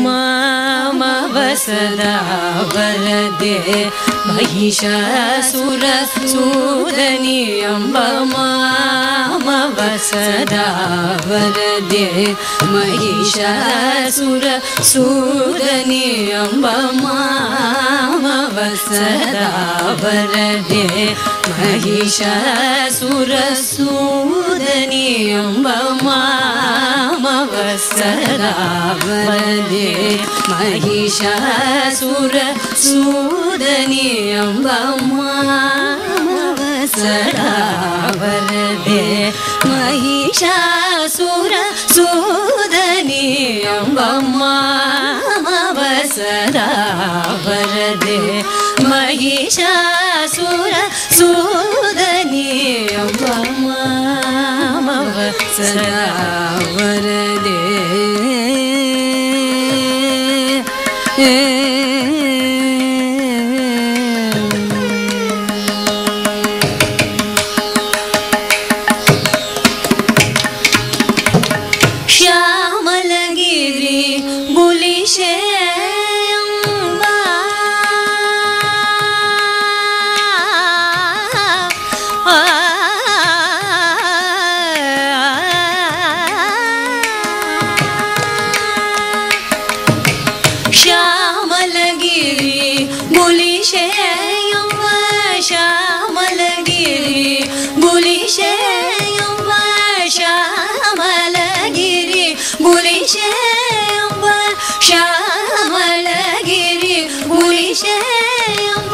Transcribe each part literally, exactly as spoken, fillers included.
ಮಾಮವ ಸದಾ ವರದೆ ಮಹಿಷಾಸುರ ಸೂದನಿ ಎಂಬ ಮಾಮವ ಸದಾ ವರದೆ ಮಹಿಷಾಸುರ ಸೂದನಿ ಎಂಬ ಮಾಮವ ಸದಾ ವರದೆ ಮಹಿಷಾಸುರ ಸೂದನಿ ಎಂಬ ಮಾಮವ ಸದಾ ವರದೆ ಮಹಿಷಾಸುರ ಸೂದನಿ ಎಂಬ ಮಾಮವ ಸದಾ ವರದೆ ಮಹಿಷಾಸುರ ಸೂದನಿ ಎಂಬ ಮಾಮವ ಸದಾ ವರದೆ ಮಹಿಷಾಸುರ ಸೂದನಿ ಎಂಬ ಮಾಮವ ಸದಾ ವರದೆ ಶ್ಯಾಮಲಗಿರಿ ಬುಲಿಶೆ ಶ್ಯಾಮಲಗಿರಿ ಬುಲಿಶೆ ಎಂಬ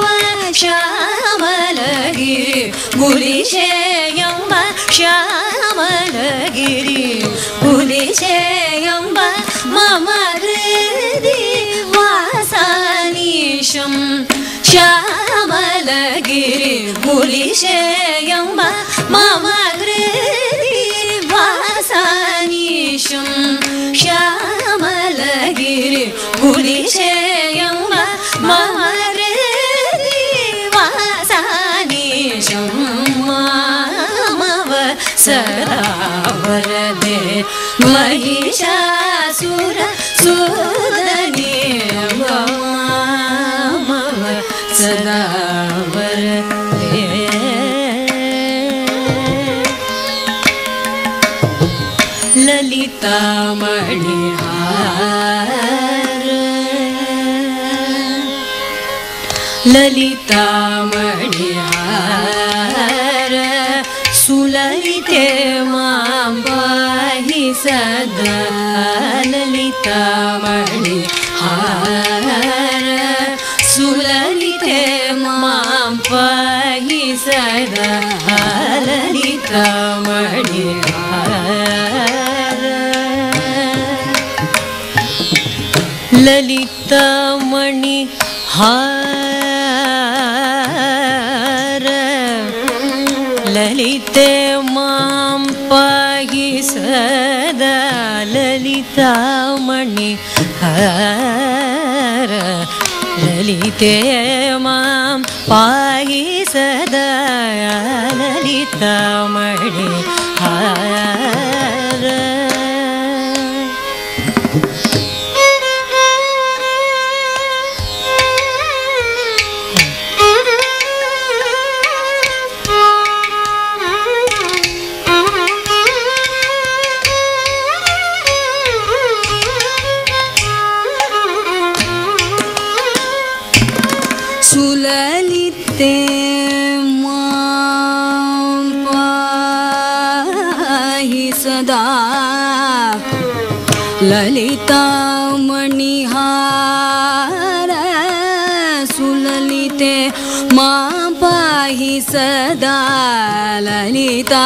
ಶ್ಯಾಮಲಗಿರಿ ಬುಲಿಶೆ ಎಂಬ ಶ್ಯಾಮಲಗಿರಿ ಬುಲಿಶೆ ಎಂಬ ಮಮ ಹೃದಿ ವಾಸಾನೀಶಂ ಶ್ಯಾಮಲಗಿರಿ ಬುಲಿಶೆ ಎಂಬ ಮಮ ಹೃದಿ ವಾಸಾನೀಶಂ ಶ್ಯಾಮಲಗಿರಿ ಬುಲಿಶೆ ಎಂಬ ಮಮ ಹೃದಿ ವಾಸಾನೀಶಂ ಮಾಮವ ಸದಾ ವರದೆ ಮಹಿಷಾಸುರ ಸೂದನಿ ಎಂಬ ಮಾಮವ ಸದಾ ವರದೆ ಲಲಿತಾ ಮಣಿಹಾರ ಲಲಿತಾ ಮಣಿಹಾರ ಸುಲಲಿತೆ ಮಾಂ ಪಾಹಿ ಸದಾ ಲಲಿತಾ ಮಣಿಹಾರ ಸುಲಲಿತೆ ಮಾಂ ಪಾಹಿ ಸದಾ ಲಲಿತಾ ಮಣಿಹಾರ ಲಲಿತಾ ಮಣಿಹಾರ ಲಲಿತೆ ಮಾಂ ಪಾಹಿ ಸದಾ ಲಲಿತಾ ಮಣಿಹಾರ ಲಲಿತೆ ಮಾಂ ಪಾಹಿ ಸದಾ ಲಲಿತಾ ಮಣಿಹಾರ ಸುಲಲಿತೆ ಮಾಂ ಪಾಹಿ ಸದಾ ಲಲಿತಾ ಮಣಿಹಾರ ಸುಲಲಿತೆ ಮಾಂ ಪಾಹಿ ಸದಾ ಲಲಿತಾ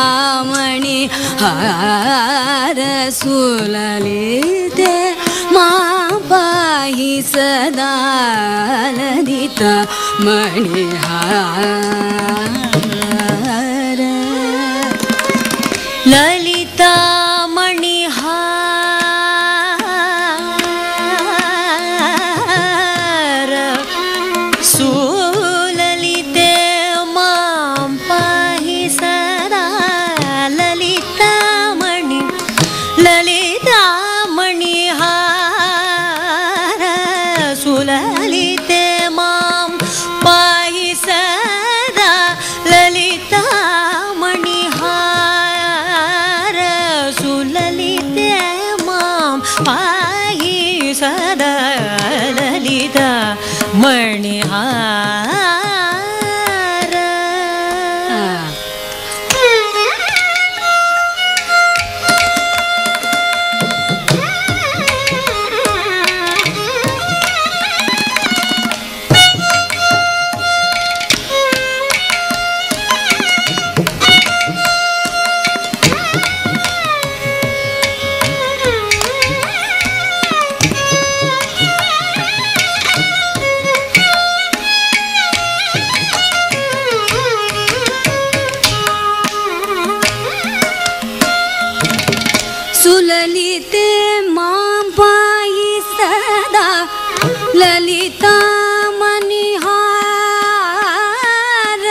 ಮಣಿಹಾರ ಸುಲಲಿತೆ ಮಾಂ ಪಾಹಿ ಸದಾ ಲಲಿತಾ ಮಣಿಹಾರ ಲಲಿತಾ ಮಣಿಹಾರ ಸುಲಲಿತೆ ಮಾಂ ಪಾಹಿ ಸದಾ ಲಲಿತಾ ಮಣಿ ಲಲಿತಾ ಮಣಿಹಾರ ಪಾಹಿ ಸದಾ ಲಲಿತಾ ಮಣಿಹಾರ. ಸುಲಲಿತೆ ಮಾಂ ಪಾಹಿ ಸದಾ ಲಲಿತಾ ಮಣಿಹಾರ.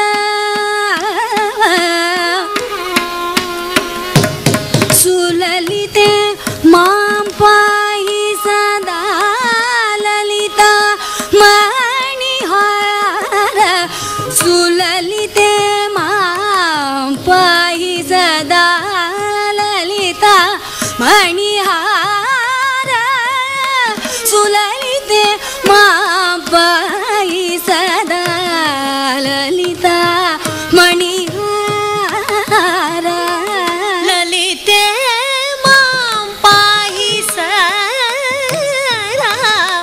ಸುಲಲಿತೆ ಮಾಂ ಪಾಹಿ ಸದಾ ಲಲಿತಾ ಮಣಿಹಾರ. ಸುಲಲಿತೆ ಮಾಂ ಪಾಹಿ ಸದಾ ಲಲಿತಾ ಮಣಿಹಾರ. ಸುಲಲಿತೆ ಮಾಂ ಪಾಹಿ ಸದಾ ಲಲಿತಾ ಮಣಿಹಾರ. ಲಲಿತೆ ಮಾಂ ಪಾಹಿ ಸದಾ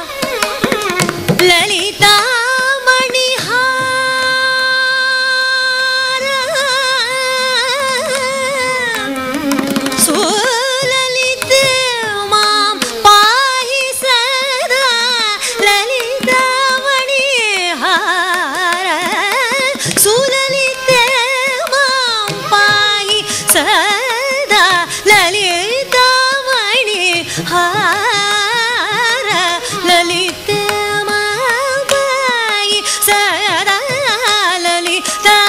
ಲಲಿತಾ ಮಣಿಹಾರ. ಸುಲಲಿತೆ ಮಾಂ ಪಾಹಿ ಸದಾ ಲಲಿತಾ ಮಣಿಹಾರ. ಸುಲಲಿತೆ ಮಾಂ ಪಾಹಿ ಸದಾ ಲಲಿತಾ ಮಣಿಹಾರ. ಲಲಿತೆ ಮಾಂ ಪಾಹಿ ಸದಾ ಲಲಿತಾ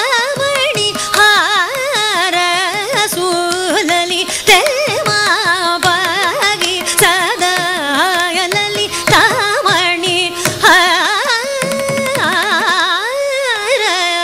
ಮಣಿಹಾರ. ಸುಲಲಿತೆ ಮಾಂ ಪಾಹಿ ಸದಾ ಲಲಿತಾ ಮಣಿಹಾರ.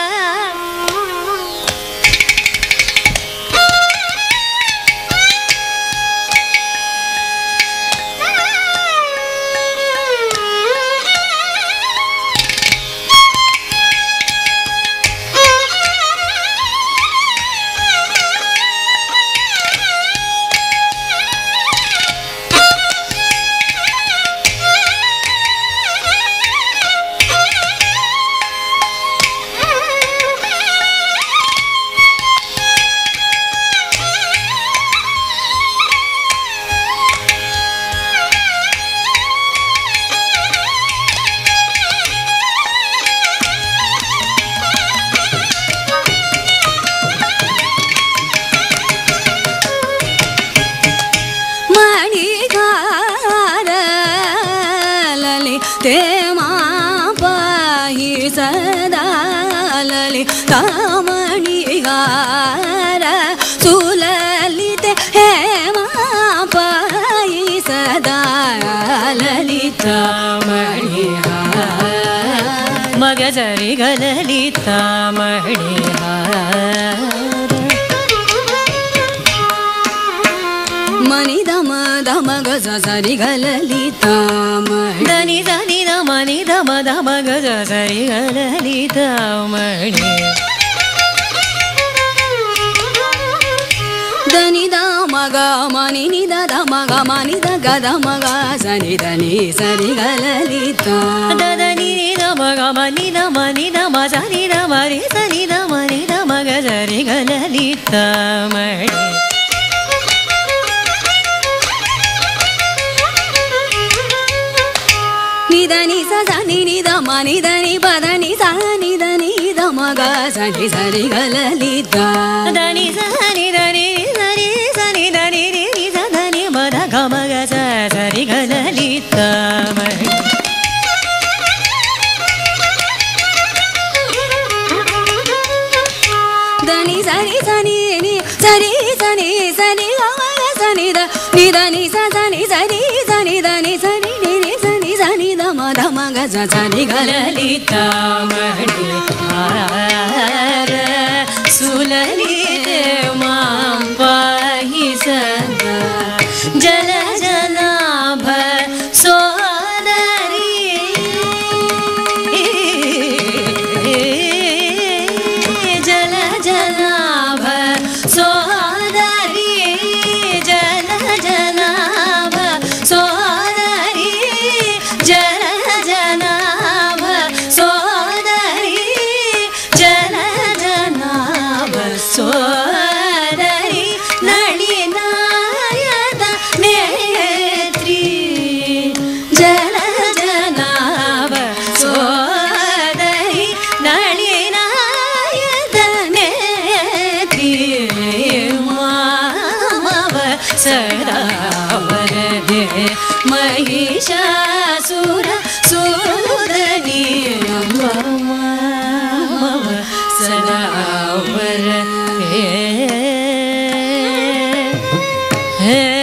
ಮಣಿಹಾರ. ಲಲಿತೆ ಮಾಂ ಪಾಹಿ ಸದಾ ಲಲಿತಾ ಮಣಿಹಾರ. ಸುಲಲಿತೆ ಹೇ ಮಾಂ ಪಾಹಿ ಸದಾ ಲಲಿತಾ ಮಣಿಹಾರ. ಮಗ ಸರಿ ಗ ಲಲಿತಾ ಮಣಿಹಾರ. ಮನಿ ದಮ ದಮ ಗ ಸ ಸರಿ ಗ ಲಲಿತಾ ಮಣಿ. ಧನಿ ಧನಿ ದ ಮನಿ ಧಮ ಧಮ ಗ ಸ ಸರಿ ಗ ಲಲಿತಾ ಮಣಿ. ಧನಿ ದ ಮಗ ಮನಿ ನಿ ದ ದ ಮಗ ಮನಿ ದ ಗ ದ ಮಗ ಸನಿ ಧನಿ ಸರಿ ಗ ಲಲಿತಾ. ಧನಿ ನಿ ದ ಮಗ ಮನಿ ದ ಮನಿ ದ ಮ ಸನಿ ದ ಮರಿ ಸನಿ ದ ಮನಿ ದ ಮಗ ಸರಿ ಗ ಲಲಿತಾ ಮಣಿ. ನಿಧನಿ ಸ ಸನಿ ನಿ ದ ಮನಿ ಧನಿ ಪದನಿ ಸ ನಿ ಧನಿ ದ ಮಗ ಸನಿ ಸರಿ ಗ ಲಲಿತಾ. ಧನಿ ಸನಿ ಧನಿ ಸರಿ ಸನಿ ಧನಿ ರಿ ಸ ಧನಿ ಮದ ಗ ಮಗ ಸ ಸರಿ ಗ ಲಲಿತಾ ಮಣಿ. ಧನಿ ಸರಿ ಸನಿ ನಿ ಸರಿ ಸನಿ ಸನಿ ಗ ಮಗ ಸನಿ ದ ನಿ ಧನಿ ಸ ಸನಿ ಸರಿ ಸನಿ ಧನಿ ಸರಿ ನಿ ರಿ ಸನಿ ಸನಿ ದ ಮ ಧ ಮ ಗ ಸ ಸನಿ ಗ ಲಲಿತಾ ಮಣಿಹಾರ. ಸುಲಲಿತೆ ಮಾಂ ಪಾಹಿ ಸದಾ ಜಲ ಜನಾಭ ಅವರ ಹೇ